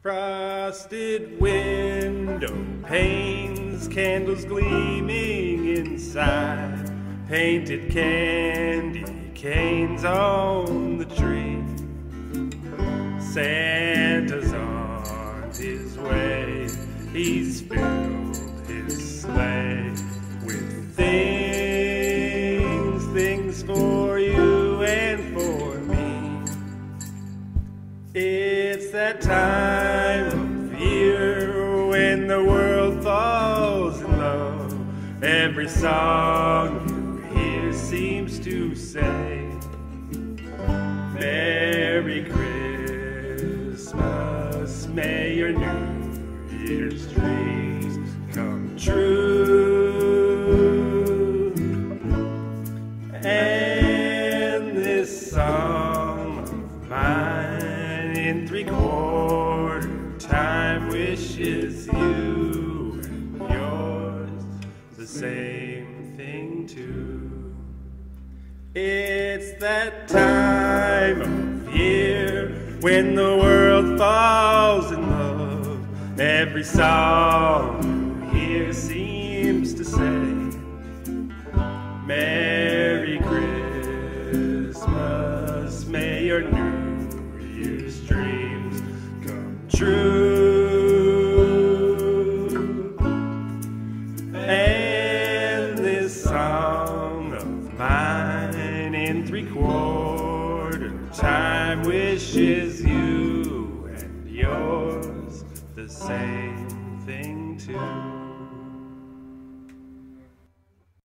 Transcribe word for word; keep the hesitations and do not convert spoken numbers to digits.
Frosted window panes, candles gleaming inside, painted candy canes on the tree. Santa's on his way, he's filled his sleigh with things, things for you and for me. It's that time of year when the world falls in love. Every song you hear seems to say, Merry Christmas, may your New Year's dreams come true. And this song of mine in three-quarter time wishes you and yours the same thing too. It's that time of year when the world falls in love. Every song you hear seems to say, Merry Christmas, may your New Year's dreams come true. And this song of mine in three-quarter time wishes you and yours the same thing too.